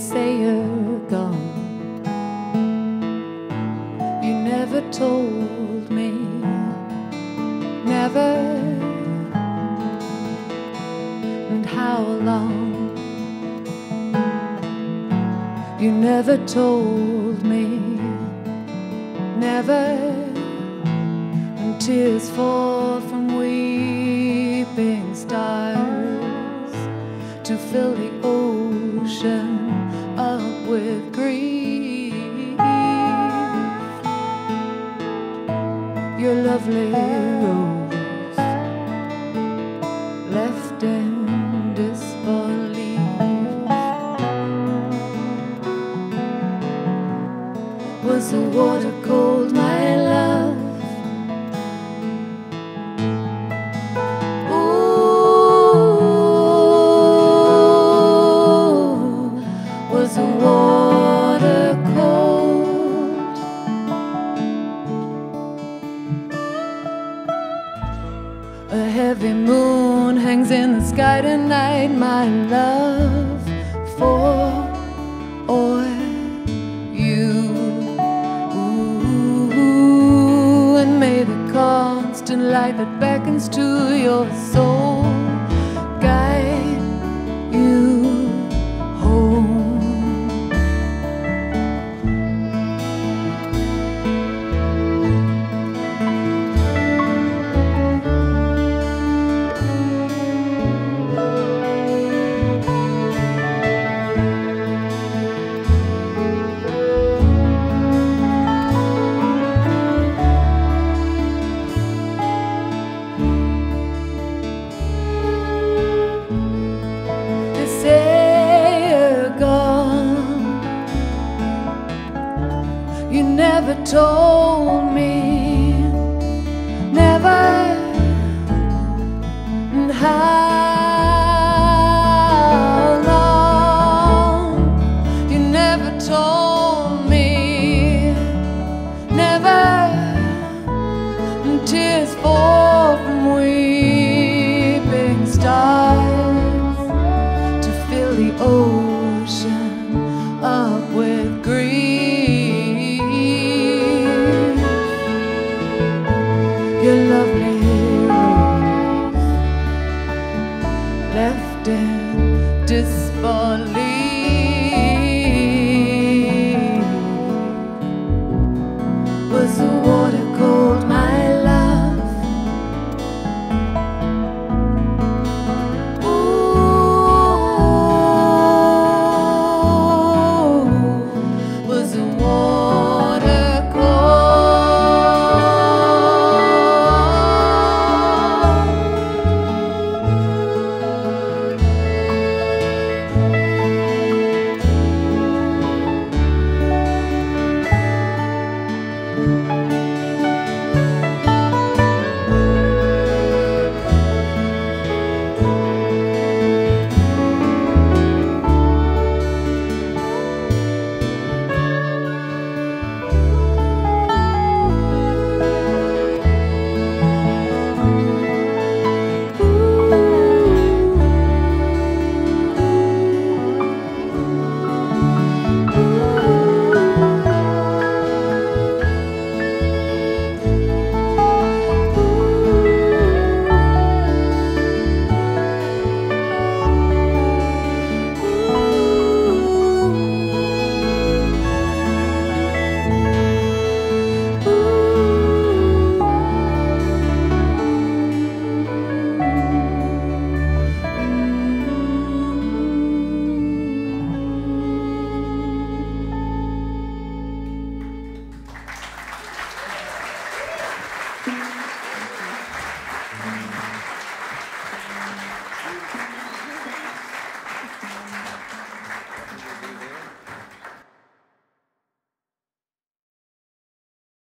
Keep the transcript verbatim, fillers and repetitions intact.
say you're gone. You never told me, never. And how long? You never told me, never. And tears fall from weeping stars to fill the ocean up with grief. Your lovely rose left in disbelief was the water cold, my love? Heavy moon hangs in the sky tonight, my love, for or you. Ooh, and may the constant light that beckons to your soul guide you home. Never told me, never. And how